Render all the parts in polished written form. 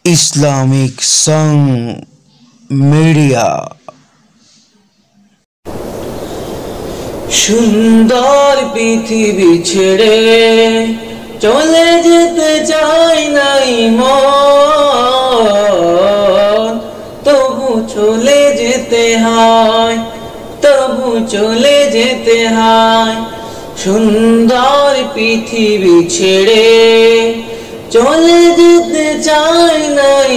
Islamic Song Media. সুন্দর পৃথিবী ছেড়ে চলে যেতে চাই নাই মন, তবু চলে যেতে হয়, তবু চলে যেতে হয়। সুন্দর পৃথিবী ছেড়ে চলে যেতে চাই নাই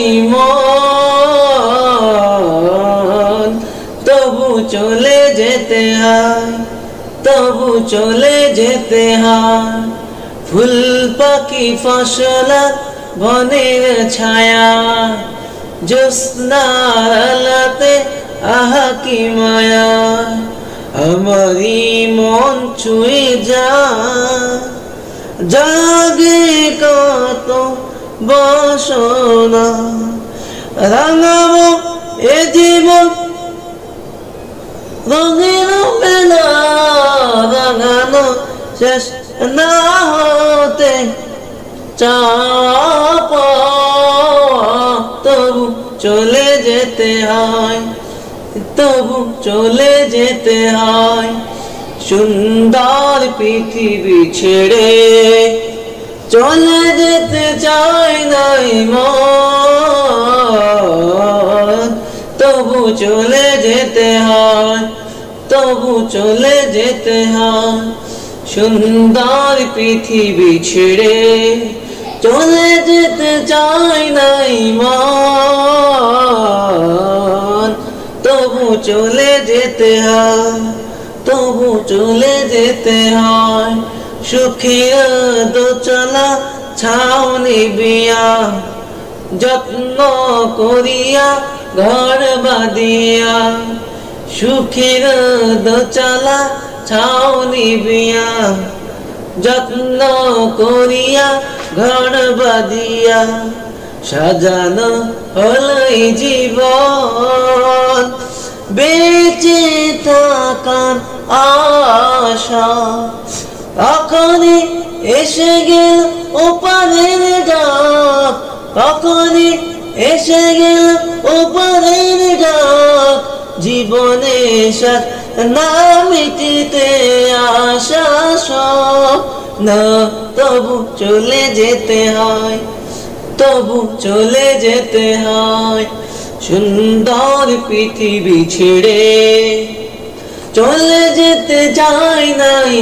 মন, তবু চলে যেতে হয়, তবু চলে যেতে হয়। ফুল পাখি ফসলা বনের ছায়া, জ্যোৎস্নার আলোতে আহা কি মায়া, আমারই মন ছুঁয়ে যায়। জাগে কত বাসনা, রাঙাবো এ জীবন রঙিন বেলা, রাঙানো শেষ না হতে চাওয়া, তবু চলে যেতে হয়, তবু চলে যেতে হয়। সুন্দর পৃথিবী ছেড়ে চলে যেতে চাই নাই মন, তবু চলে যেতে হয়, তবু চলে যেতে হয়। সুন্দর পৃথিবী ছেড়ে চলে যেতে চাই নাই মন, তবু চলে যেতে হয়, তবু চলে যেতে হয়। সুখের দোচলা ছাউনি বিয়া, যত্ন করিয়া ঘর বাঁধিয়া, সুখের দোচলা ছাউনি বিয়া, যত্ন করিয়া ঘর বাঁধিয়া, সাজানো হলো এই জীবন, বেঁচে থাকার আশা। তখনই এসে গেল ওপারের ডাক, তখনই এসে গেল ওপারের ডাক, জীবনে সাথ না মিটিতে আশা সব না, তবু চলে যেতে হয়, তবু চলে যেতে হয়। সুন্দর পৃথিবী ছেড়ে চলে যেতে চাই নাই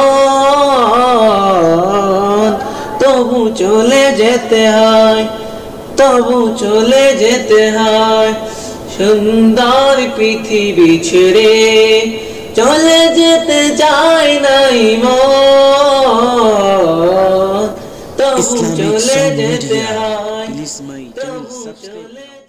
মন, তবু চলে যেতে হয়, তবু চলে যেতে হয়। সুন্দর পৃথিবী ছেড়ে চলে যেতে চাই নাই মন, তবু চলে যেতে হয়, তবু চলে